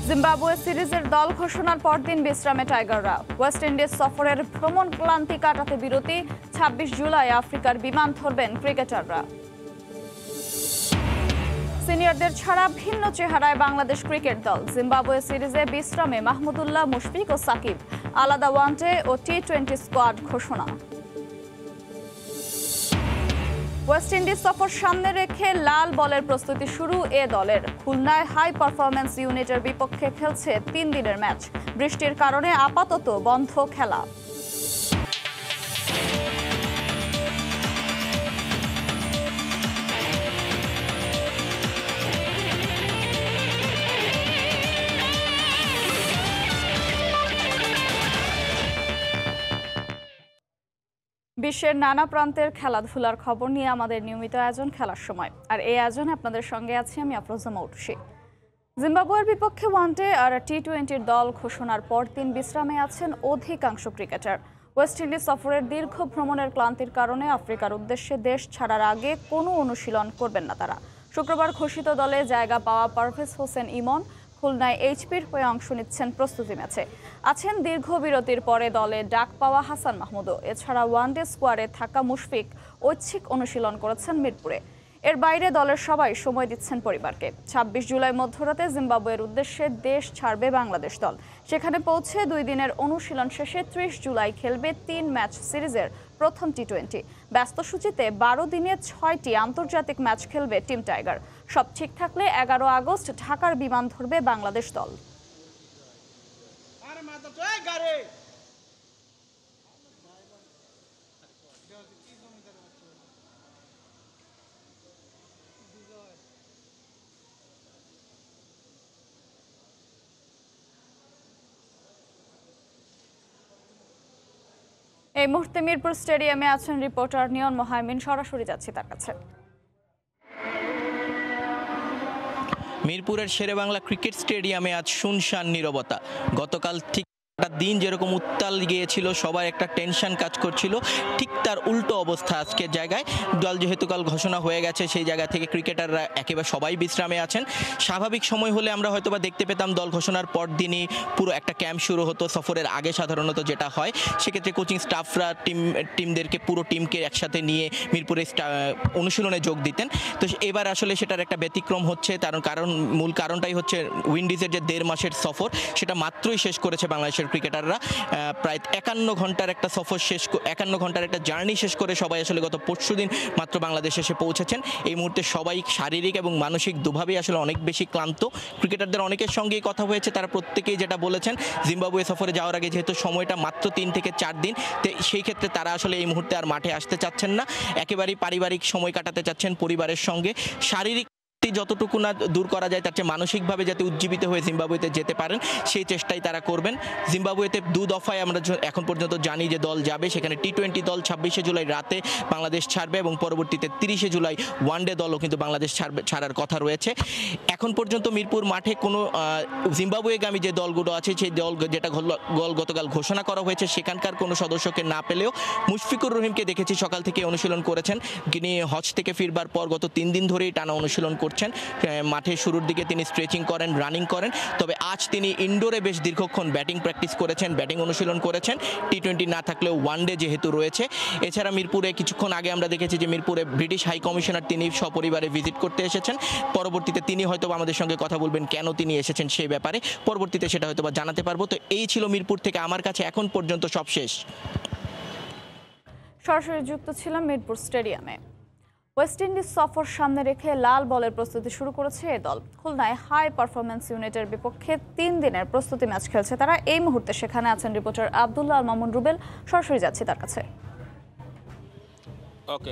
Zimbabwe সিরিজের দল ঘোষণার পরদিন বিশ্রামে টাইগাররা। ওয়েস্ট ইন্ডিজ সফরের ভ্রমণ ক্লান্তি কাটাতে বিরতি। ২৬ জুলাই আফ্রিকার বিমান ধরবেন ক্রিকেটাররা। সিনিয়রদের ছাড়া ভিন্ন চেহারায় বাংলাদেশ ক্রিকেট দল। জিম্বাবুয়ে সিরিজে বিশ্রামে মাহমুদুল্লাহ, মুশফিক ও সাকিব। আলাদা ওয়ানডে ও টি-20 স্কোয়াড ঘোষণা। ওয়েস্ট ইন্ডিজ সফর সামনে রেখে লাল বলের প্রস্তুতি শুরু এ দলের। খুলনায় হাই পারফরম্যান্স ইউনিটের বিপক্ষে খেলছে ৩ দিনের ম্যাচ। বৃষ্টির কারণে আপাতত বন্ধ খেলা। বিশ্বের নানা প্রান্তের খেলাধুলার খবর নিয়ে আমাদের নিয়মিত আয়োজন খেলার সময়। আর এই আয়োজনে আপনাদের সঙ্গে আছি আমি আফরোজা মৌটুসি। জিম্বাবুয়ের বিপক্ষে ওয়ানডে আর টি-20 দল ঘোষণার পর দিন বিশ্রামে আছেন অধিকাংশ ক্রিকেটার। ওয়েস্ট ইন্ডিজ সফরের দীর্ঘ ভ্রমণের ক্লান্তির কারণে আফ্রিকার উদ্দেশ্যে দেশ ছাড়ার আগে কোনো অনুশীলন করবেন না তারা। শুক্রবার ঘোষিত দলে জায়গা পাওয়া পারভেজ হোসেন ইমন খুলনায় এইচপির হয়ে অংশ নিচ্ছেন প্রস্তুতি ম্যাচে। আছেন দীর্ঘ বিরতির পরে দলে ডাক পাওয়া হাসান মাহমুদও। এছাড়া ওয়ানডে স্কোয়াডে থাকা মুশফিক ঐচ্ছিক অনুশীলন করেছেন মিরপুরে। এর বাইরে দলের সবাই সময় দিচ্ছেন পরিবারকে। ২৬ জুলাই মধ্যরাতে জিম্বাবুয়ের উদ্দেশ্যে দেশ ছাড়বে বাংলাদেশ দল। সেখানে পৌঁছে 2 দিনের অনুশীলন শেষে ৩০ জুলাই খেলবে 3 ম্যাচ সিরিজের প্রথম টি-20। ব্যস্ত সূচিতে 12 দিনে 6টি আন্তর্জাতিক ম্যাচ খেলবে টিম টাইগার। সব ঠিক থাকলে 11 আগস্ট ঢাকার বিমান ধরবে বাংলাদেশ দল। এই মুহূর্তে মিরপুর স্টেডিয়ামে আছেন রিপোর্টার নিয়ন মোহাইমিন। সরাসরি যাচ্ছি তার কাছে। মিরপুরের শেরেবাংলা ক্রিকেট স্টেডিয়ামে আজ শুনশান নীরবতা। গতকাল ঠিক দিন যেরকম উত্তাল গিয়েছিল, সবার একটা টেনশন কাজ করছিল, ঠিক তার উল্টো অবস্থা আজকের জায়গায়। দল যেহেতু কাল ঘোষণা হয়ে গেছে, সেই জায়গা থেকে ক্রিকেটাররা একেবারে সবাই বিশ্রামে আছেন। স্বাভাবিক সময় হলে আমরা হয়তোবা দেখতে পেতাম দল ঘোষণার পর দিনই পুরো একটা ক্যাম্প শুরু হতো, সফরের আগে সাধারণত যেটা হয়। সেক্ষেত্রে কোচিং স্টাফরা টিমদেরকে পুরো টিমকে একসাথে নিয়ে মিরপুরে অনুশীলনে যোগ দিতেন। তো এবার আসলে সেটার একটা ব্যতিক্রম হচ্ছে। মূল কারণটাই হচ্ছে উইন্ডিজের যে 1.5 মাসের সফর, সেটা মাত্রই শেষ করেছে বাংলাদেশের ক্রিকেটাররা। প্রায় 51 ঘন্টার একটা সফর 51 ঘন্টার একটা জার্নি শেষ করে সবাই আসলে গত পরশুদিন মাত্র বাংলাদেশে এসে পৌঁছেছেন। এই মুহূর্তে সবাই শারীরিক এবং মানসিক দুভাবেই আসলে অনেক বেশি ক্লান্ত। ক্রিকেটারদের অনেকের সঙ্গেই কথা হয়েছে, তারা প্রত্যেকেই যেটা বলেছেন, জিম্বাবুয়ে সফরে যাওয়ার আগে যেহেতু সময়টা মাত্র 3 থেকে 4 দিন, সেই ক্ষেত্রে তারা আসলে এই মুহূর্তে আর মাঠে আসতে চাচ্ছেন না। একেবারেই পারিবারিক সময় কাটাতে চাচ্ছেন পরিবারের সঙ্গে। শারীরিক যতটুকু না দূর করা যায়, তার চেয়ে মানসিকভাবে যাতে উজ্জীবিত হয়ে জিম্বাবুয়েতে যেতে পারেন, সেই চেষ্টাই তারা করবেন। জিম্বাবুয়েতে 2 দফায় আমরা এখন পর্যন্ত জানি যে দল যাবে। সেখানে টি-20 দল 26 জুলাই রাতে বাংলাদেশ ছাড়বে এবং পরবর্তীতে 30 জুলাই ওয়ানডে দলও কিন্তু বাংলাদেশ ছাড়ার কথা রয়েছে। এখন পর্যন্ত মিরপুর মাঠে কোনো জিম্বাবুয়েগামী যে দলগুলো আছে, সেই দল যেটা গতকাল ঘোষণা করা হয়েছে, সেখানকার কোনো সদস্যকে না পেলেও মুশফিকুর রহিমকে দেখেছি সকাল থেকে অনুশীলন করেছেন। তিনি হজ থেকে ফিরবার পর গত 3 দিন ধরেই টানা অনুশীলন করছেন। মাঠে শুরুর দিকে তিনি স্ট্রেচিং করেন, রানিং করেন। তবে আজ তিনি ইনডোরে বেশ দীর্ঘক্ষণ ব্যাটিং প্র্যাকটিস করেছেন, ব্যাটিং অনুশীলন করেছেন। টি-20 না থাকলেও ওয়ানডে যেহেতু রয়েছে। এছাড়া মিরপুরে কিছুক্ষণ আগে আমরা দেখেছি যে মিরপুরে ব্রিটিশ হাই কমিশনার তিনি সপরিবারে ভিজিট করতে এসেছেন। পরবর্তীতে তিনি হয়তো আমাদের সঙ্গে কথা বলবেন কেন তিনি এসেছেন সেই ব্যাপারে। পরবর্তীতে সেটা হয়তো জানাতে পারবো। তো এই ছিল মিরপুর থেকে আমার কাছে এখন পর্যন্ত সব শেষ। সরাসরি যুক্ত ছিলাম মিরপুর স্টেডিয়ামে। ওয়েস্ট ইন্ডিজ সফর সামনে রেখে লাল বলের প্রস্তুতি শুরু করেছে এই দল। খুলনায় হাই পারফরম্যান্স ইউনিটের বিপক্ষে 3 দিনের প্রস্তুতি ম্যাচ খেলছে তারা। এই মুহূর্তে সেখানে আছেন রিপোর্টার আব্দুল্লাহ মামুন রুবেল। সরাসরি যাচ্ছি তার কাছে। ওকে,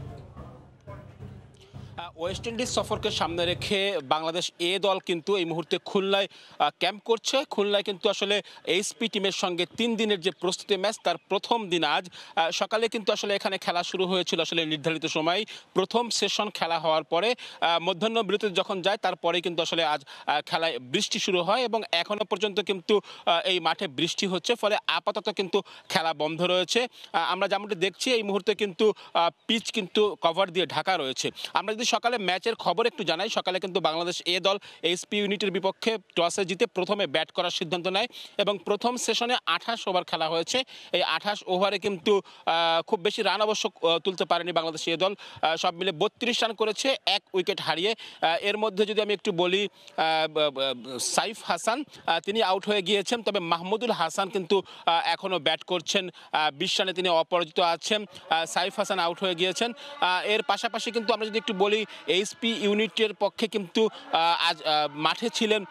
ওয়েস্ট ইন্ডিজ সফরকে সামনে রেখে বাংলাদেশ দল কিন্তু এই মুহূর্তে খুলনায় ক্যাম্প করছে। খুলনায় কিন্তু আসলে এইচপি টিমের সঙ্গে 3 দিনের যে প্রস্তুতি ম্যাচ, তার প্রথম দিন আজ সকালে কিন্তু আসলে এখানে খেলা শুরু হয়েছিল আসলে নির্ধারিত সময়। প্রথম সেশন খেলা হওয়ার পরে মধ্যাহ্ন বিরতিতে যখন যায়, তারপরে কিন্তু আসলে আজ খেলায় বৃষ্টি শুরু হয় এবং এখনো পর্যন্ত কিন্তু এই মাঠে বৃষ্টি হচ্ছে, ফলে আপাতত কিন্তু খেলা বন্ধ রয়েছে। আমরা যেমনটি দেখছি এই মুহূর্তে কিন্তু পিচ কিন্তু কভার দিয়ে ঢাকা রয়েছে। আমরা যদি সকালে সকালে ম্যাচের খবর একটু জানাই। সকালে কিন্তু বাংলাদেশ এ দল এসপি ইউনিটের বিপক্ষে টসে জিতে প্রথমে ব্যাট করার সিদ্ধান্ত নেয় এবং প্রথম সেশনে 28 ওভার খেলা হয়েছে। এই 28 ওভারে কিন্তু খুব বেশি রান অবশ্য তুলতে পারেনি বাংলাদেশ এ দল, সব মিলে 32 রান করেছে, 1 উইকেট হারিয়ে। এর মধ্যে যদি আমি একটু বলি, সাইফ হাসান তিনি আউট হয়ে গিয়েছেন, তবে মাহমুদুল হাসান কিন্তু এখনও ব্যাট করছেন, 20 রানে তিনি অপরাজিত আছেন। সাইফ হাসান আউট হয়ে গিয়েছেন। এর পাশাপাশি কিন্তু আমরা যদি একটু বলি, এইচপি ইউনিটের পক্ষে কিন্তু আজ মাঠে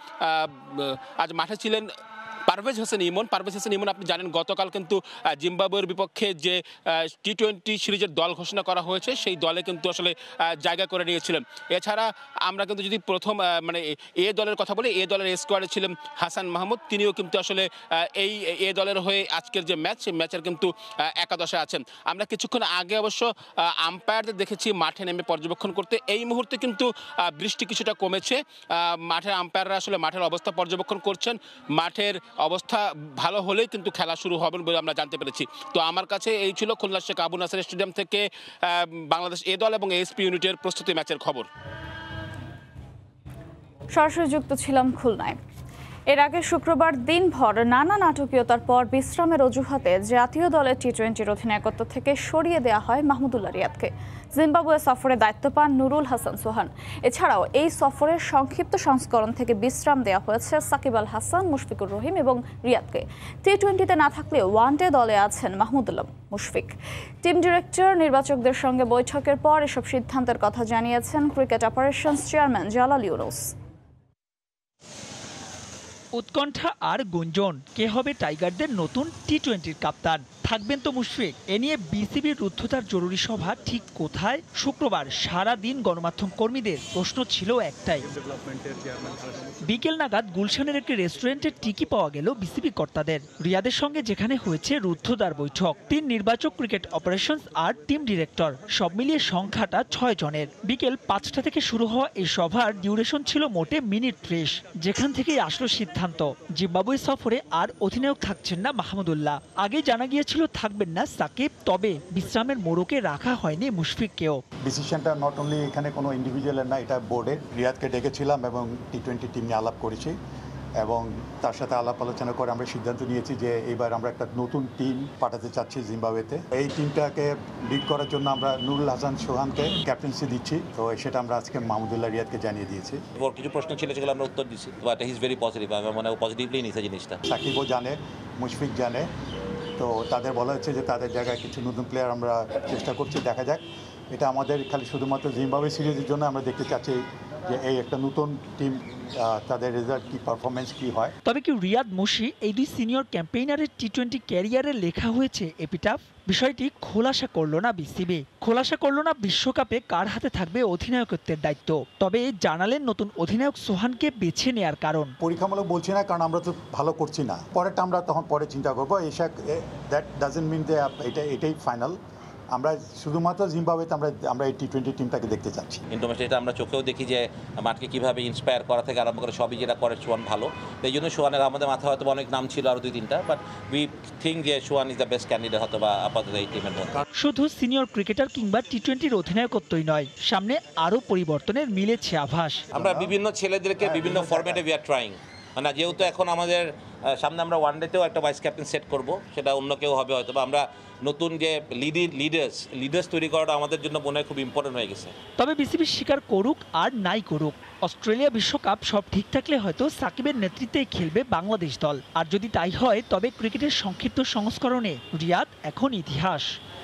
ছিলেন পারভেজ হোসেন ইমন। আপনি জানেন গতকাল কিন্তু জিম্বাবুয়ের বিপক্ষে যে টি-20 সিরিজের দল ঘোষণা করা হয়েছে সেই দলে কিন্তু আসলে জায়গা করে নিয়েছিলেন। এছাড়া আমরা কিন্তু যদি প্রথম এ দলের কথা বলি, এ দলের স্কোয়াডে ছিলেন হাসান মাহমুদ, তিনিও কিন্তু আসলে এই এ দলের হয়ে আজকের যে ম্যাচ, সেই ম্যাচের কিন্তু একাদশে আছেন। আমরা কিছুক্ষণ আগে অবশ্য আম্পায়ারদের দেখেছি মাঠে নেমে পর্যবেক্ষণ করতে। এই মুহূর্তে কিন্তু বৃষ্টি কিছুটা কমেছে, মাঠের আম্পায়াররা আসলে মাঠের অবস্থা পর্যবেক্ষণ করছেন। মাঠের অবস্থা ভালো হলেই কিন্তু খেলা শুরু হবে বলে আমরা জানতে পেরেছি। তো আমার কাছে এই ছিল খুলনা শেখ আবু নাসের স্টেডিয়াম থেকে বাংলাদেশ এ দল এবং এসপি ইউনিটের প্রস্তুতি ম্যাচের খবর। সরাসরি যুক্ত ছিলাম খুলনায়। এর আগে শুক্রবার দিনভর নানা নাটকীয়তার পর বিশ্রামের অজুহাতে জাতীয় দলের টি-20 অধিনায়কত্ব থেকে সরিয়ে দেওয়া হয় মাহমুদুল্লাহ রিয়াদকে। জিম্বাবুয়ে সফরে দায়িত্ব পান নুরুল হাসান সোহান। এছাড়াও এই সফরের সংক্ষিপ্ত সংস্করণ থেকে বিশ্রাম দেওয়া হয়েছে সাকিব আল হাসান, মুশফিকুর রহিম এবং রিয়াদকে। টি-20তে না থাকলেও ওয়ানডে দলে আছেন মাহমুদুল্লাহ, মুশফিক। টিম ডিরেক্টর নির্বাচকদের সঙ্গে বৈঠকের পর এসব সিদ্ধান্তের কথা জানিয়েছেন cricket operations chairman Jalal Yunus. উৎকণ্ঠা আর গুঞ্জন, কে হবে টাইগারদের নতুন টি-20 কাপ্তান? থাকবেন তো মুশফিক? এ নিয়ে বিসিবির রুদ্ধতার জরুরি সভা ঠিক কোথায়? শুক্রবার সারা দিন গণমাধ্যম কর্মীদের প্রশ্ন ছিল একটাই। বিকেল নাগাদ গুলশানের একটি রেস্টুরেন্টের টিকি পাওয়া গেল বিসিবি কর্তাদের। রিয়াদের সঙ্গে যেখানে হয়েছে রুদ্ধতার বৈঠক, 3 নির্বাচক, ক্রিকেট অপারেশনস আর টিম ডিরেক্টর, সব মিলিয়ে সংখ্যাটা 6 জনের। বিকেল 5টা থেকে শুরু হওয়া এই সভার ডিউরেশন ছিল মোটে মিনিট 30। যেখান থেকেই আসলো সিদ্ধান্ত, জিম্বাবুয়ে সফরে আর অধিনায়ক থাকছেন না মাহমুদুল্লাহ। আগেই জানা গিয়েছিল থাকবেন না সাকিব, তবে বিশ্রামের মোড়কে রাখা হয়নি মুশফিককেও। ডিসিশনটা নট অনলি এখানে কোনো ইন্ডিভিজুয়ালের না, এটা বোর্ডের। রিয়াদকে ডেকেছিলাম এবং টি-20 টিম নিয়ে আলাপ করেছি এবং তার সাথে আলাপ আলোচনা করে আমরা সিদ্ধান্ত নিয়েছি যে এবার আমরা একটা নতুন টিম পাঠাতে চাচ্ছি জিম্বাবুয়েতে। এই টিমটাকে লিড করার জন্য আমরা নুরুল হাসান সোহানকে ক্যাপ্টেন্সি দিচ্ছি। তো সেটা আমরা আজকে মাহমুদুল্লাহ রিয়াদকে জানিয়ে দিয়েছি। কিছু প্রশ্ন ছিল যেগুলো আমরা উত্তর দিচ্ছি, but he is very positive. আমার মনে হয় পজিটিভলি নিয়েছে জিনিসটা। সাকিবও জানে, মুশফিক জানে, তো তাদের বলা হচ্ছে যে তাদের জায়গায় কিছু নতুন প্লেয়ার আমরা চেষ্টা করছি, দেখা যাক। এটা আমাদের খালি শুধুমাত্র জিম্বাবুয়ে সিরিজের জন্য আমরা দেখতে চাচ্ছি যে এই একটা নতুন টিম, তাদের রেজাল্ট কি, পারফরমেন্স কি হয়। তবে কি রিয়াদ, মুশি এই দুই সিনিয়র ক্যাম্পেইনারের টি-20 ক্যারিয়ারে লেখা হয়েছে এপিটাফ? বিষয়টি খোলাসা করলো না বিসিবি, খোলাসা করলো না বিশ্বকাপে কার হাতে থাকবে অধিনায়কত্বের দায়িত্ব। তবে জানালেন নতুন অধিনায়ক সোহানকে বেছে নেয়ার কারণ। পরীক্ষামূলক বলছি না, কারণ আমরা তো ভালো করছি না, পরেরটা আমরা তখন পরে চিন্তা করবো। দ্যাট ডাজন্ট মিন যে এটাই ফাইনাল। আমরা শুধুমাত্র জিম্বাবুয়েতে আমরা এই টি-20 টিমটাকে দেখতে চাচ্ছি। ইন্টারন্যাশনাল এটা আমরা চোখেও দেখি যে মাঠকে কীভাবে ইন্সপায়ার করা থেকে আরম্ভ করে সবই যেটা করে সোহান ভালো। এই জন্য সোহানের আমাদের মাথায় হয়তো অনেক নাম ছিল, আরও 2-3টা, বাট উই থিঙ্ক যে Sohan is the best candidate হয়তো বা আপাতত এই টিমের মধ্যে। শুধু সিনিয়র ক্রিকেটার কিংবা টি-20 অধিনায়কত্বই নয়, সামনে আরও পরিবর্তনের মিলেছে আভাস। আমরা বিভিন্ন ছেলেদেরকে বিভিন্ন ফরম্যাটে উই আর ট্রাইং। মানে যেহেতু এখন আমাদের সামনে আমরা ওয়ানডেতেও একটা ভাইস ক্যাপ্টেন সেট করব, সেটা অন্য কেউ হবে হয়তো, বা আমরা নতুন যে লিডার্স তৈরি করাটা আমাদের জন্য মনে হয় খুব ইম্পর্টেন্ট হয়ে গেছে। তবে বিসিবি স্বীকার করুক আর নাই করুক, অস্ট্রেলিয়া বিশ্বকাপ সব ঠিক থাকলে হয়তো সাকিবের নেতৃত্বে খেলবে বাংলাদেশ দল। আর যদি তাই হয় তবে ক্রিকেটের সংক্ষিপ্ত সংস্করণে রিয়াদ এখন ইতিহাস।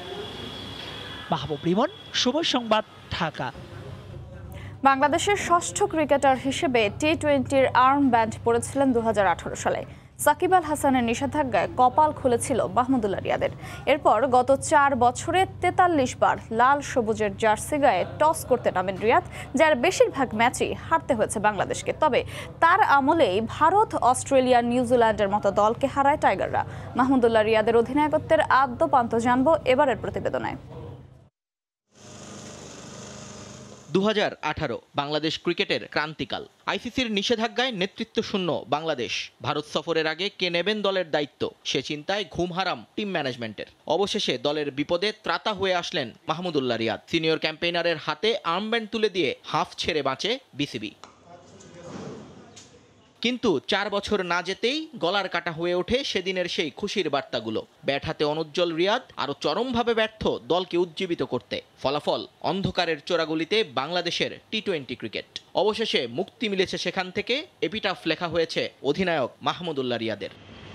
মাহবুব রিমন, সময় সংবাদ, ঢাকা। বাংলাদেশের ষষ্ঠ ক্রিকেটার হিসেবে টি-20 আর্ম ব্যান্ড পড়েছিলেন 2018 সালে। সাকিব আল হাসানের নিষেধাজ্ঞায় কপাল খুলেছিল মাহমুদুল্লাহ রিয়াদের। এরপর গত 4 বছরে 43 বার লাল সবুজের জার্সি গায়ে টস করতে নামেন রিয়াদ, যার বেশিরভাগ ম্যাচই হারতে হয়েছে বাংলাদেশকে। তবে তার আমলেই ভারত, অস্ট্রেলিয়া, নিউজিল্যান্ডের মতো দলকে হারায় টাইগাররা। মাহমুদুল্লাহ রিয়াদের অধিনায়কত্বের আদ্যোপান্ত জানবো এবারের প্রতিবেদনায়। 2018 বাংলাদেশ ক্রিকেটের ক্রান্তিকাল। আইসিসির নিষেধাজ্ঞায় নেতৃত্ব শূন্য বাংলাদেশ। ভারত সফরের আগে কে নেবেন দলের দায়িত্ব, সে চিন্তায় ঘুম হারাম টিম ম্যানেজমেন্টের। অবশেষে দলের বিপদে ত্রাতা হয়ে আসলেন মাহমুদুল্লাহ রিয়াদ। সিনিয়র ক্যাম্পেইনারের হাতে আর্মব্যান্ড তুলে দিয়ে হাফ ছেড়ে বাঁচে বিসিবি। কিন্তু 4 বছর না যেতেই গলার কাটা হয়ে ওঠে সেদিনের সেই খুশির বার্তাগুলো। ব্যাট হাতে অনুজ্জ্বল রিয়াদ আরও চরমভাবে ব্যর্থ দলকে উজ্জীবিত করতে। ফলাফল অন্ধকারের চোরাগুলিতে বাংলাদেশের টি-20 ক্রিকেট। অবশেষে মুক্তি মিলেছে সেখান থেকে। এপিটাফ লেখা হয়েছে অধিনায়ক মাহমুদুল্লাহ রিয়াদের।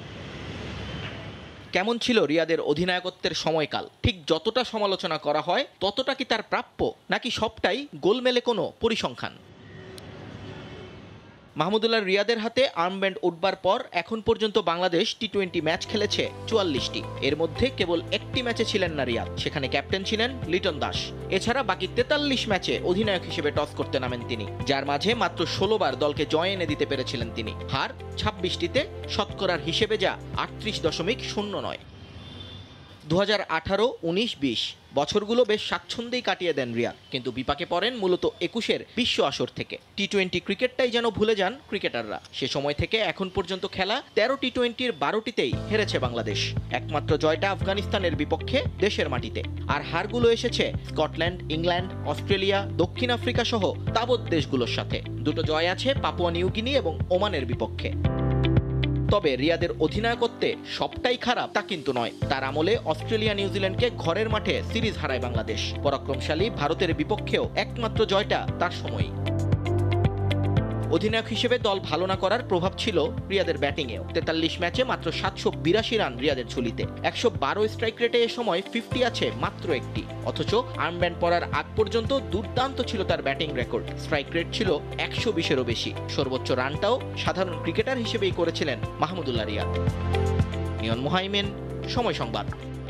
কেমন ছিল রিয়াদের অধিনায়কত্বের সময়কাল? ঠিক যতটা সমালোচনা করা হয় ততটা কি তার প্রাপ্য, নাকি সবটাই গোলমেলে কোনো পরিসংখ্যান? মাহমুদুল্লাহ রিয়াদের হাতে আর্মব্যান্ড উঠবার পর এখন পর্যন্ত বাংলাদেশ টি-20 ম্যাচ খেলেছে 44টি। এর মধ্যে কেবল একটি ম্যাচে ছিলেন না রিয়াদ, সেখানে ক্যাপ্টেন ছিলেন লিটন দাস। এছাড়া বাকি 43 ম্যাচে অধিনায়ক হিসেবে টস করতে নামেন তিনি, যার মাঝে মাত্র 16 বার দলকে জয় এনে দিতে পেরেছিলেন তিনি। হার 26টিতে, শতকরার হিসেবে যা 38.09। 2018, 19, 20 বছরগুলো বেশ স্বাচ্ছন্দ্যেই কাটিয়ে দেন রিয়াদ, কিন্তু বিপাকে পড়েন মূলত 21-এর বিশ্ব আসর থেকে। টি-20 ক্রিকেটটাই যেন ভুলে যান ক্রিকেটাররা। সে সময় থেকে এখন পর্যন্ত খেলা 13 টি-20-র 12টিতেই হেরেছে বাংলাদেশ। একমাত্র জয়টা আফগানিস্তানের বিপক্ষে দেশের মাটিতে। আর হারগুলো এসেছে স্কটল্যান্ড, ইংল্যান্ড, অস্ট্রেলিয়া, দক্ষিণ আফ্রিকা সহ তাবৎ দেশগুলোর সাথে। দুটো জয় আছে পাপুয়া নিউগিনি এবং ওমানের বিপক্ষে। তবে রিয়াদের অধিনায়কত্বে সবটাই খারাপ তা কিন্তু নয়। তার আমলে অস্ট্রেলিয়া, নিউজিল্যান্ডকে ঘরের মাঠে সিরিজ হারায় বাংলাদেশ। পরাক্রমশালী ভারতের বিপক্ষেও একমাত্র জয়টা তার সময়ই। অধিনায়ক হিসেবে দল ভালো না করার প্রভাব ছিল রিয়াদের ব্যাটিংয়েও। 43 ম্যাচে মাত্র 782 রান রিয়াদের ঝুলিতে। 112 স্ট্রাইক রেটে এ সময় 50 আছে মাত্র একটি। অথচ আর্মব্যান্ড পরার আগ পর্যন্ত দুর্দান্ত ছিল তার ব্যাটিং রেকর্ড। স্ট্রাইক রেট ছিল 120-এরও বেশি। সর্বোচ্চ রানটাও সাধারণ ক্রিকেটার হিসেবেই করেছিলেন মাহমুদুল্লাহ রিয়াদ। নিয়ন মোহাইমেন, সময় সংবাদ।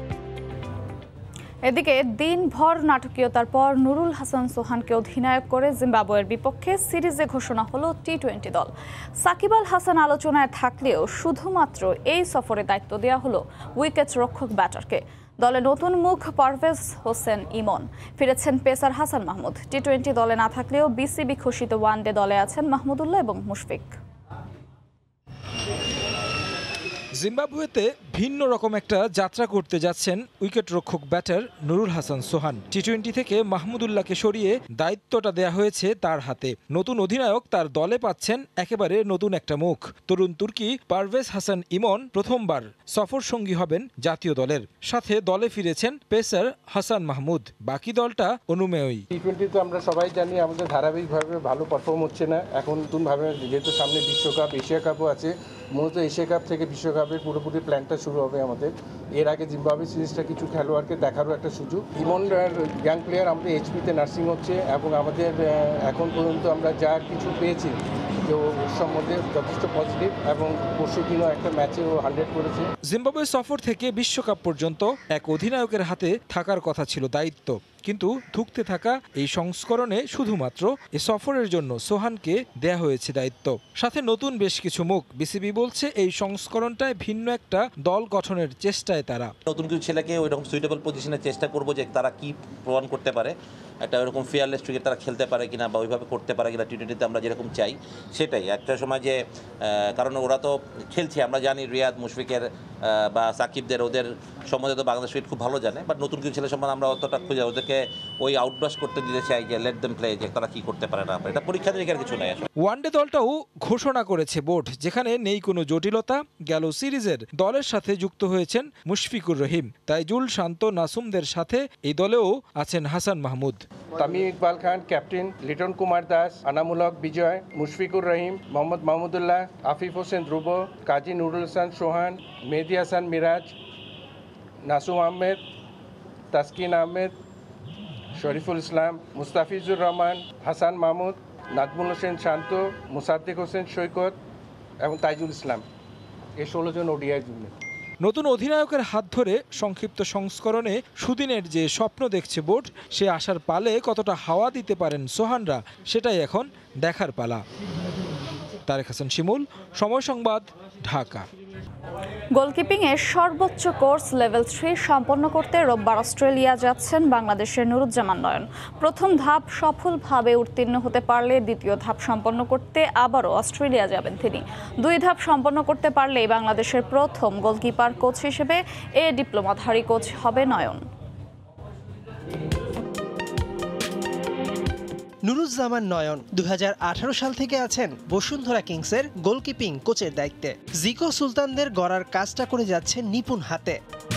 এদিকে দিনভর নাটকীয়তার পর নুরুল হাসান সোহানকে অধিনায়ক করে জিম্বাবুয়ের বিপক্ষে সিরিজে ঘোষণা হলো টি-20 দল। সাকিব আল হাসান আলোচনায় থাকলেও শুধুমাত্র এই সফরে দায়িত্ব দেওয়া হলো উইকেট রক্ষক ব্যাটারকে। দলে নতুন মুখ পারভেজ হোসেন ইমন, ফিরেছেন পেসার হাসান মাহমুদ। টি-20 দলে না থাকলেও বিসিবি ঘোষিত ওয়ানডে দলে আছেন মাহমুদুল্লাহ এবং মুশফিক। জিম্বাবুয়েতে ভিন্ন রকম একটা যাত্রা করতে যাচ্ছেন উইকেট রক্ষক ব্যাটার নুরুল হাসান সোহান। টি-20 থেকে মাহমুদুল্লাহকে সরিয়ে দায়িত্বটা দেয়া হয়েছে তার হাতে। নতুন অধিনায়ক তার দলে পাচ্ছেন একেবারে নতুন একটা মুখ। তরুণ তুর্কি পারভেজ হাসান ইমন প্রথমবার সফর সঙ্গী হবেন জাতীয় দলের। সাথে দলে ফিরেছেন পেসার হাসান মাহমুদ। বাকি দলটা অনুমেয়ই। টি-20 তো আমরা সবাই জানি আমাদের ধারাবাহিকভাবে ভালো পারফর্ম হচ্ছে না। এখন নতুনভাবে যেহেতু সামনে বিশ্বকাপ, এশিয়া কাপও আছে, মূলত এশিয়া কাপ থেকে বিশ্বকাপের পুরোপুরি প্ল্যানটা শুরু হবে আমাদের। এর আগে জিম্বাবুয়ে সিরিজটা কিছু খেলোয়াড়কে দেখারও একটা সুযোগ। ইমন ইয়াং প্লেয়ার আমাদের এইচপিতে নার্সিং হচ্ছে এবং আমাদের এখন পর্যন্ত আমরা যা কিছু পেয়েছি যে ওর সম্বন্ধে যথেষ্ট পজিটিভ এবং পরশু দিনও একটা ম্যাচে ও 100 করেছে। জিম্বাবুয়ে সফর থেকে বিশ্বকাপ পর্যন্ত এক অধিনায়কের হাতে থাকার কথা ছিল দায়িত্ব, কিন্তু ধুঁকতে থাকা এই সংস্করণে শুধুমাত্র এ সফরের জন্য সোহানকে দেয়া হয়েছে দায়িত্ব। সাথে নতুন বেশ কিছু মুখ। বিসিবি বলছে এই সংস্করণটায় ভিন্ন একটা দল গঠনের চেষ্টায় তারা। নতুন কিছু ছেলেকে ওইরকম সুইটেবল পজিশনে চেষ্টা করবো যে তারা কি প্রমাণ করতে পারে, একটা ওইরকম ফিয়ারলেস ক্রিকেট তারা খেলতে পারে কিনা বা ওইভাবে করতে পারে কিনা টি-20-তে আমরা যেরকম চাই সেটাই। একটা সময় যে কারণ ওরা তো খেলছে, আমরা জানি রিয়াদ, মুশফিকের বা সাকিবদের, ওদের সম্বন্ধে তো বাংলাদেশ ক্রিকেট খুব ভালো জানে, বাট নতুন কিছু ছেলে সম্বন্ধে আমরা অতটা খুঁজে ওদেরকে ওই আউটব্রাশ করতে দিতে চাই যে লেট দেম প্লে, যে তারা কি করতে পারে না পারে। এটা পরীক্ষা নিরীক্ষার কিছু নাই। ওয়ানডে দলটাও ঘোষণা করেছে বোর্ড, যেখানে নেই কোনো জটিলতা। গেল সিরিজের দলের সাথে যুক্ত হয়েছেন মুশফিকুর রহিম, তাইজুল, শান্ত, নাসুমদের সাথে এই দলেও আছেন হাসান মাহমুদ। তামিম ইকবাল খান ক্যাপ্টেন, লিটন কুমার দাস, আনামুলক বিজয়, মুশফিকুর রহিম, মোহাম্মদ মাহমুদুল্লাহ, আফিফ হোসেন ধ্রুব, কাজী নুরুল হাসান সোহান, মেহেদি হাসান মিরাজ, নাসুম আহমেদ, তাসকিন আহমেদ, শরীফুল ইসলাম, মুস্তাফিজুর রহমান, হাসান মাহমুদ, নাজমুল হোসেন শান্ত, মুসাদ্দিক হোসেন সৈকত এবং তাইজুল ইসলাম। এই 16 জন ওডিআই জন্য। নতুন অধিনায়কের হাত ধরে সংক্ষিপ্ত সংস্করণে সুদিনের যে স্বপ্ন দেখছে বোর্ড, সে আশার পালে কতটা হাওয়া দিতে পারেন সোহানরা, সেটাই এখন দেখার পালা। তারেক হাসান শিমুল, সময় সংবাদ, ঢাকা। গোলকিপিংয়ে সর্বোচ্চ কোর্স লেভেল 3 সম্পন্ন করতে রোববার অস্ট্রেলিয়া যাচ্ছেন বাংলাদেশের নুরুজ্জামান নয়ন। প্রথম ধাপ সফলভাবে উত্তীর্ণ হতে পারলে দ্বিতীয় ধাপ সম্পন্ন করতে আবারও অস্ট্রেলিয়া যাবেন তিনি। 2 ধাপ সম্পন্ন করতে পারলেই বাংলাদেশের প্রথম গোলকিপার কোচ হিসেবে ডিপ্লোমাধারী কোচ হবে নয়ন। নুরুজ্জামান নয়ন 2018 সাল থেকে আছেন বসুন্ধরা কিংসের গোলকিপিং কোচের দায়িত্বে। জিকো সুলতানদের গড়ার কাজটা করে যাচ্ছেন নিপুণ হাতে।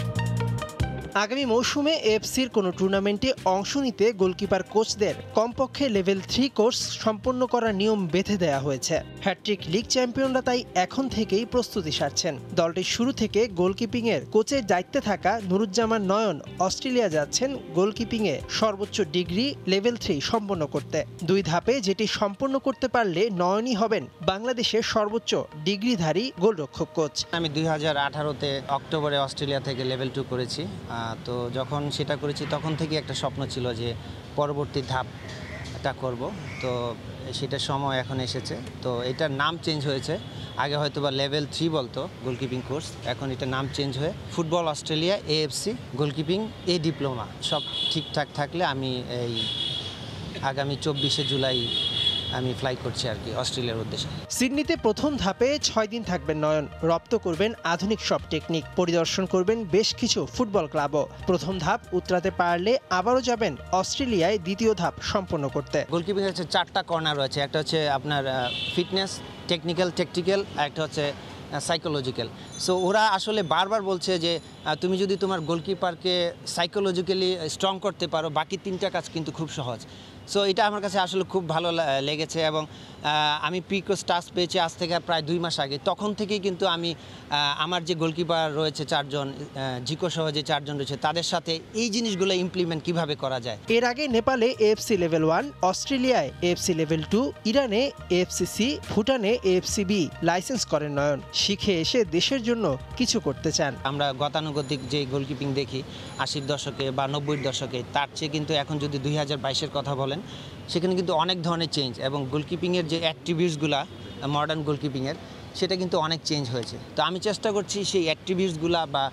আগামী মৌসুমে এএফসির কোনো টুর্নামেন্টে অংশ নিতে গোলকিপার কোচদের কমপক্ষে লেভেল 3 কোর্স সম্পন্ন করার নিয়ম বেঁধে দেওয়া হয়েছে। হ্যাট্রিক লিগ চ্যাম্পিয়নরা তাই এখন থেকেই প্রস্তুতি সারছেন। দলটির শুরু থেকে গোলকিপিংয়ের কোচের দায়িত্বে থাকা নুরুজ্জামান নয়ন অস্ট্রেলিয়া যাচ্ছেন গোলকিপিংয়ে সর্বোচ্চ ডিগ্রি লেভেল 3 সম্পন্ন করতে। 2 ধাপে যেটি সম্পন্ন করতে পারলে নয়নই হবেন বাংলাদেশের সর্বোচ্চ ডিগ্রিধারী গোলরক্ষক কোচ। আমি 2018-তে অক্টোবরে অস্ট্রেলিয়া থেকে লেভেল 2 করেছি। তো যখন সেটা করেছি তখন থেকে একটা স্বপ্ন ছিল যে পরবর্তী ধাপটা করব। তো সেটার সময় এখন এসেছে। তো এটার নাম চেঞ্জ হয়েছে। আগে হয়তো বা লেভেল 3 বলতো গোলকিপিং কোর্স, এখন এটা নাম চেঞ্জ হয়ে ফুটবল অস্ট্রেলিয়া এএফসি গোলকিপিং ডিপ্লোমা। সব ঠিকঠাক থাকলে আমি এই আগামী 24শে জুলাই আমি ফ্লাই করছি আর কি অস্ট্রেলিয়ার উদ্দেশ্যে। সিডনিতে প্রথম ধাপে 6 দিন থাকবেন নয়ন। রপ্ত করবেন আধুনিক সব টেকনিক, পরিদর্শন করবেন বেশ কিছু ফুটবল ক্লাবও। প্রথম ধাপ উতরাতে পারলে আবারও যাবেন অস্ট্রেলিয়ায় দ্বিতীয় ধাপ সম্পন্ন করতে। গোলকিপিং হচ্ছে 4টা কর্নার রয়েছে। একটা হচ্ছে আপনার ফিটনেস, টেকনিক্যাল, ট্যাকটিক্যাল, একটা হচ্ছে সাইকোলজিক্যাল। সো ওরা আসলে বারবার বলছে যে তুমি যদি তোমার গোলকিপারকে সাইকোলজিক্যালি স্ট্রং করতে পারো, বাকি 3টা কাজ কিন্তু খুব সহজ। সো এটা আমার কাছে আসলে খুব ভালো লেগেছে এবং আমি প্রিকোচ টাস্ক পেয়েছি আজ থেকে প্রায় 2 মাস আগে। তখন থেকেই কিন্তু আমি আমার যে গোলকিপার রয়েছে 4 জন, জিকো সহ যে 4 জন রয়েছে, তাদের সাথে এই জিনিসগুলো ইমপ্লিমেন্ট কিভাবে করা যায়। এর আগে নেপালে এএফসি লেভেল 1, অস্ট্রেলিয়ায় এএফসি লেভেল 2, ইরানে এএফসিসি, ভুটানে এএফসিবি লাইসেন্স করেন নয়ন। শিখে এসে দেশের জন্য কিছু করতে চান। আমরা গতানুগতিক যে গোলকিপিং দেখি 80-র দশকে বা 90-র দশকে, তার চেয়ে কিন্তু এখন যদি 2022-এর কথা বলেন, সেখানে কিন্তু অনেক ধরনের চেঞ্জ এবং গোলকিপিংয়ের যে অ্যাট্রিবিউটসগুলো মডার্ন গোলকিপিংয়ের, সেটা কিন্তু অনেক চেঞ্জ হয়েছে। তো আমি চেষ্টা করছি সেই অ্যাট্রিবিউটসগুলো বা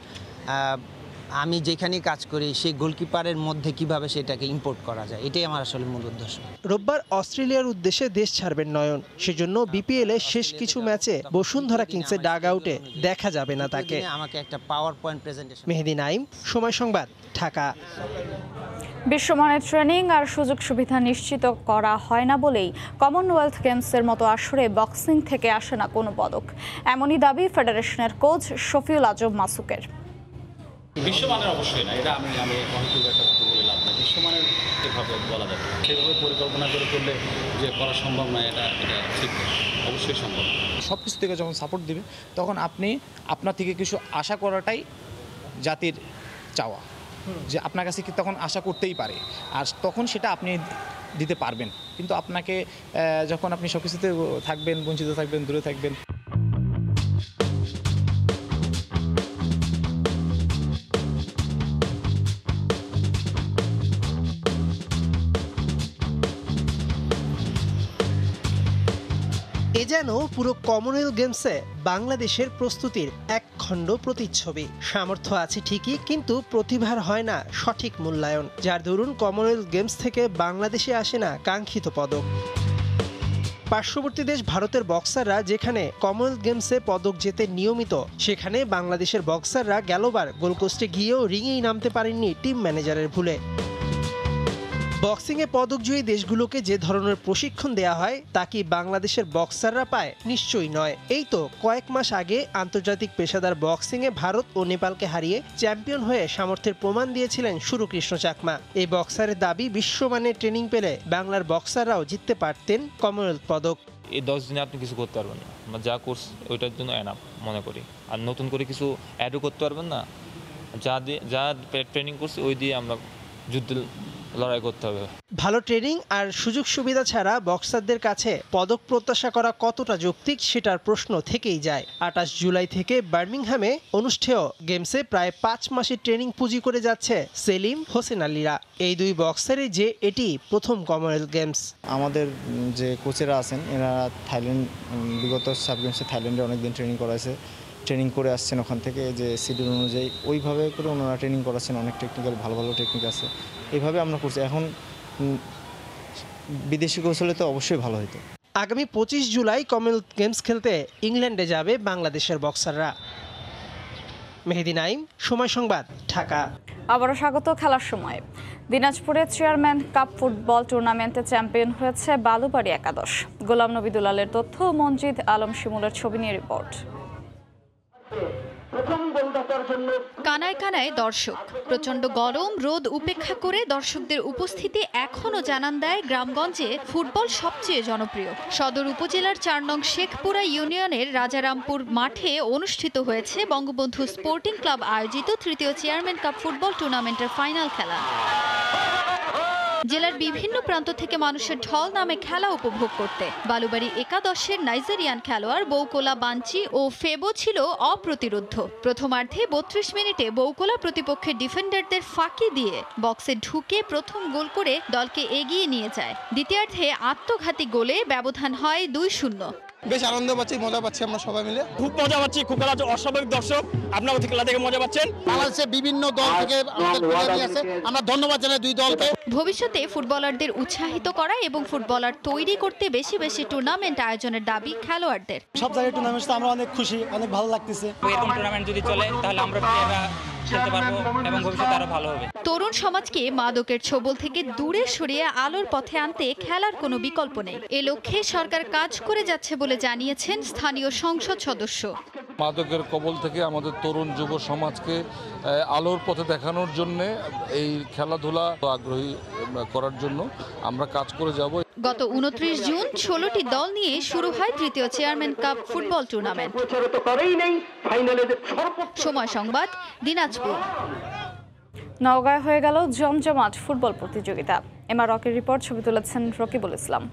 আমি যেখানেই কাজ করি সেই গোলকিপারের মধ্যে কিভাবে সেটাকে ইম্পোর্ট করা যায়, এটাই আমার আসলে মূল উদ্দেশ্য। রোববার অস্ট্রেলিয়ার উদ্দেশ্যে দেশ ছাড়বেন নয়ন। সেজন্য বিপিএল-এর শেষ কিছু ম্যাচে বসুন্ধরা কিংসের ডাগ আউটে দেখা যাবে না তাকে। আমাকে একটা power point presentation. Mehedi Naim, Somoy Sangbad, Dhaka. বিশ্বমানের ট্রেনিং আর সুযোগ সুবিধা নিশ্চিত করা হয় না বলেই কমনওয়েলথ গেমসের মতো আসরে বক্সিং থেকে আসে না কোনো পদক, এমনই দাবি ফেডারেশনের কোচ শফিউল আজম মাসুকের। বিশ্বমানের অবশ্যই না, এটা আমি বলে লাভ না। বিশ্বমানের এভাবে বলা যাবে, সেভাবে পরিকল্পনা করে করলে যে করা সম্ভব নয়, এটা ঠিক না, অবশ্যই সম্ভব। সব কিছু থেকে যখন সাপোর্ট দিবে তখন আপনি আপনার থেকে কিছু আশা করাটাই জাতির চাওয়া, যে আপনার কাছে কি তখন আশা করতেই পারে, আর তখন সেটা আপনি দিতে পারবেন। কিন্তু আপনাকে যখন আপনি সব কিছুতে থাকবেন, বঞ্চিত থাকবেন, দূরে থাকবেন। এ যেন পুরো কমনওয়েলথ গেমসে বাংলাদেশের প্রস্তুতির এক খণ্ড প্রতিচ্ছবি। সামর্থ্য আছে ঠিকই, কিন্তু প্রতিভার হয় না সঠিক মূল্যায়ন, যার দরুন কমনওয়েলথ গেমস থেকে বাংলাদেশে আসে না কাঙ্ক্ষিত পদক। পার্শ্ববর্তী দেশ ভারতের বক্সাররা যেখানে কমনওয়েলথ গেমসে পদক জেতে নিয়মিত, সেখানে বাংলাদেশের বক্সাররা গেলবার গোলকোস্টে গিয়েও রিংয়েই নামতে পারেননি টিম ম্যানেজারের ভুলে। বক্সিংয়ে পদকজয়ী দেশগুলোকে যে ধরনের প্রশিক্ষণ দেয়া হয় তা কি বাংলাদেশের বক্সাররা পায়? নিশ্চয়ই নয়। এই তো কয়েক মাস আগে আন্তর্জাতিক পেশাদার বক্সিংয়ে ভারত ও নেপালকে হারিয়ে চ্যাম্পিয়ন হয়ে সামর্থ্যের প্রমাণ দিয়েছিলেন সুরকৃষ্ণ চাকমা। এই বক্সারের দাবি, বিশ্বমানের ট্রেনিং পেলে বাংলার বক্সাররাও জিততে পারতেন কমনওয়েলথ পদক। এই 10 দিনে আপনি কিছু করতে পারবেন না, আমরা যা কোর্স ওইটার জন্য এনাফ মনে করি। আর নতুন করে কিছু অ্যাডও করতে পারবেন না, যা ট্রেনিং করছি ওই দিয়ে আমরা যুদ্ধ লড়াই করতে হবে। ভালো ট্রেনিং আর সুযোগ সুবিধা ছাড়া বক্সারদের কাছে পদক প্রত্যাশা করা কতটা যৌক্তিক সেটার প্রশ্ন থেকেই যায়। 28 জুলাই থেকে বার্মিংহামে অনুষ্ঠেয় গেমসে প্রায় 5 মাসের ট্রেনিং পুঁজি করে যাচ্ছে সেলিম, হোসেন আলীরা। এই দুই বক্সারে যে এটি প্রথম কমনওয়েলথ গেমস। আমাদের যে কোচেরা আছেন এরা থাইল্যান্ড, বিগত সাব গেমসে থাইল্যান্ডে অনেকদিন ট্রেনিং করাইছে ট্রেনিং করে আসছেন ওখান থেকে, যে শিডিউল অনুযায়ী ওইভাবে করে ওনারা ট্রেনিং করাচ্ছেন। অনেক টেকনিক্যাল ভালো ভালো টেকনিক আছে, এইভাবে আমরা করছি। এখন বিদেশি কোচ হলে তো অবশ্যই ভালো হতো। আগামী 25 জুলাই কমনওয়েলথ গেমস খেলতে ইংল্যান্ডে যাবে বাংলাদেশের বক্সাররা। মেহেদি নাইম, সময় সংবাদ, ঢাকা। আবারও স্বাগত খেলার সময়। দিনাজপুরে চেয়ারম্যান কাপ ফুটবল টুর্নামেন্টে চ্যাম্পিয়ন হয়েছে বালুবাড়ি একাদশ। গোলাম নবী দুলালের তথ্য, মনজিদ আলম শিমুলের ছবি নিয়ে রিপোর্ট। কানায় কানায় দর্শক, প্রচন্ড গরম রোদ উপেক্ষা করে দর্শকদের উপস্থিতি এখনো জানান দেয় গ্রামগঞ্জে ফুটবল সবচেয়ে জনপ্রিয়। সদর উপজেলার 4 নং শেখপুরা ইউনিয়নের রাজারামপুর মাঠে অনুষ্ঠিত হয়েছে বঙ্গবন্ধু স্পোর্টিং ক্লাব আয়োজিত তৃতীয় চেয়ারম্যান কাপ ফুটবল টুর্নামেন্টের ফাইনাল খেলা। জেলার বিভিন্ন প্রান্ত থেকে মানুষের ঢল নামে খেলা উপভোগ করতে। বালুবাড়ি একাদশের নাইজেরিয়ান খেলোয়াড় বৌকোলা বাঞ্চি ও ফেবো ছিল অপ্রতিরোধ্য। প্রথমার্ধে 32 মিনিটে বৌকোলা প্রতিপক্ষের ডিফেন্ডারদের ফাঁকি দিয়ে বক্সে ঢুকে প্রথম গোল করে দলকে এগিয়ে নিয়ে যায়। দ্বিতীয়ার্ধে আত্মঘাতী গোলে ব্যবধান হয় 2-0। বেশ আনন্দ পাচ্ছি, মজা পাচ্ছি, আমরা সবাই মিলে খুব মজা পাচ্ছি। খুব খেলা অস্বাভাবিক দর্শক, আপনারা খেলা থেকে মজা পাচ্ছেন। বাংলাদেশের বিভিন্ন দল থেকে আমাদের প্লেয়ার নিয়ে আসে, আমরা ধন্যবাদ জানাই দুই দলকে। ভবিষ্যতে ফুটবলারদের উৎসাহিত করা এবং ফুটবলার তৈরি করতে বেশি বেশি টুর্নামেন্ট আয়োজনের দাবি খেলোয়াড়দের। সব জায়গায় টুর্নামেন্ট আমরা অনেক খুশি, অনেক ভালো লাগতেছে। এরকম টুর্নামেন্ট যদি চলে তাহলে আমরা প্লেয়াররা খেলতে পারবো এবং ভবিষ্যতে আরো ভালো হবে। তরুণ সমাজকে মাদকের ছোবল থেকে দূরে সরিয়ে আলোর পথে আনতে খেলার কোনো বিকল্প নেই। এ লক্ষ্যে সরকার কাজ করে যাচ্ছে বলে জানিয়েছেন স্থানীয় সংসদ সদস্য। মাদকের কবল থেকে আমাদের তরুণ যুব সমাজকে আলোর পথে দেখানোর জন্য এই খেলাধুলা আগ্রহী করার জন্য আমরা কাজ করে যাব। গত 29 জুন 16টি দল নিয়ে শুরু হয় তৃতীয় চেয়ারম্যান কাপ ফুটবল টুর্নামেন্ট। সময় সংবাদ, দিনাজপুর। নওগাঁয় হয়ে গেল জমজমাট ফুটবল প্রতিযোগিতা। এমআর রকির রিপোর্ট, ছবি তুলেছেন রকিবুল ইসলাম।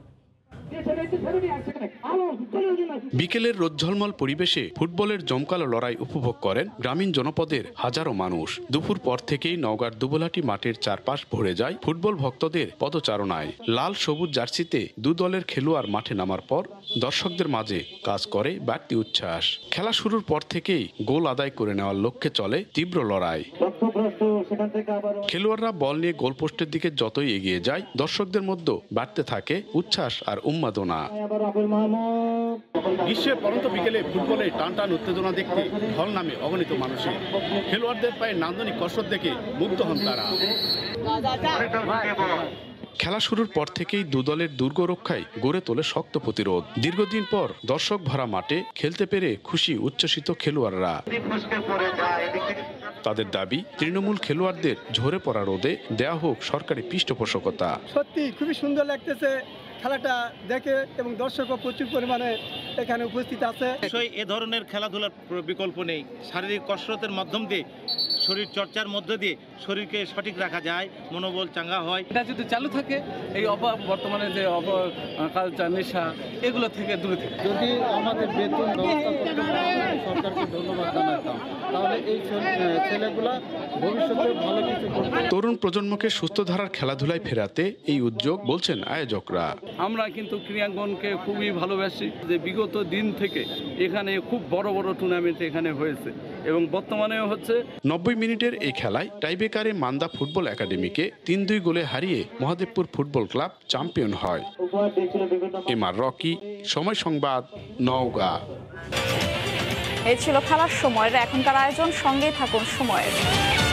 বিকেলের রোদঝলমল পরিবেশে ফুটবলের জমকালো লড়াই উপভোগ করেন গ্রামীণ জনপদের হাজারো মানুষ। দুপুর পর থেকেই নওগাঁর দুবলাটি মাঠের চারপাশ ভরে যায় ফুটবল ভক্তদের পদচারণায়। লাল সবুজ জার্সিতে দু দলের খেলোয়াড় মাঠে নামার পর দর্শকদের মাঝে কাজ করে বাড়তি উচ্ছ্বাস। খেলা শুরুর পর থেকেই গোল আদায় করে নেওয়ার লক্ষ্যে চলে তীব্র লড়াই। খেলোয়াড়রা বল নিয়ে গোলপোস্টের দিকে যতই এগিয়ে যায়, দর্শকদের মধ্যে বাড়তে থাকে উচ্ছ্বাস আর উন্মাদনা। গ্রীষ্মের পরন্ত বিকেলে ফুটবলের টান টান উত্তেজনা দেখতে ঢল নামে অগণিত মানুষের। খেলোয়াড়দের পায়ে নান্দনিক কসরত দেখে মুগ্ধ হন তারা। খেলা শুরুর পর থেকেই দু দলের দুর্গ রক্ষায় গড়ে তোলে শক্ত প্রতিরোধ। দীর্ঘদিন পর দর্শক ভরা মাঠে খেলতে পেরে খুশি উচ্ছ্বসিত খেলোয়াড়রা। তাদের দাবি, তৃণমূল খেলোয়াড়দের ঝরে পড়া রোদে দেয়া হোক সরকারি পৃষ্ঠপোষকতা। সত্যি খুবই সুন্দর লাগতেছে খেলাটা দেখে, এবং দর্শকও প্রচুর পরিমাণে এখানে উপস্থিত আছে। এ ধরনের খেলাধুলার বিকল্প নেই। শারীরিক কসরতের মাধ্যম দিয়ে, শরীর চর্চার মধ্য দিয়ে শরীরকে সঠিক রাখা যায়, মনোবল চাঙ্গা হয়। এটা যদি চালু থাকে, এই বর্তমানে যে কালচার নেশা এগুলো থেকে দূরে থাকে। যদি আমাদের বেতন ব্যবস্থা করতে সরকারকে ধন্যবাদ জানাতাম, তাহলে এই ছেলেগুলা ভবিষ্যতে ভালো কিছু করবে। তরুণ প্রজন্মকে সুস্থ ধারার খেলাধুলায় ফেরাতে এই উদ্যোগ বলছেন আয়োজকরা। আমরা কিন্তু ক্রীড়াঙ্গনকে খুবই ভালোবাসি। যে বিগত দিন থেকে এখানে খুব বড় বড় টুর্নামেন্ট এখানে হয়েছে এবং বর্তমানেও হচ্ছে। 90 মিনিটের এই খেলায় টাইব্রেকারে মান্দা ফুটবল একাডেমিকে 3-2 গোলে হারিয়ে মহাদেবপুর ফুটবল ক্লাব চ্যাম্পিয়ন হয়। এমআর রকি, সময় সংবাদ, নওগাঁ। এই ছিল খেলার সময়ের এখনকার আয়োজন। সঙ্গেই থাকুন সময়ের।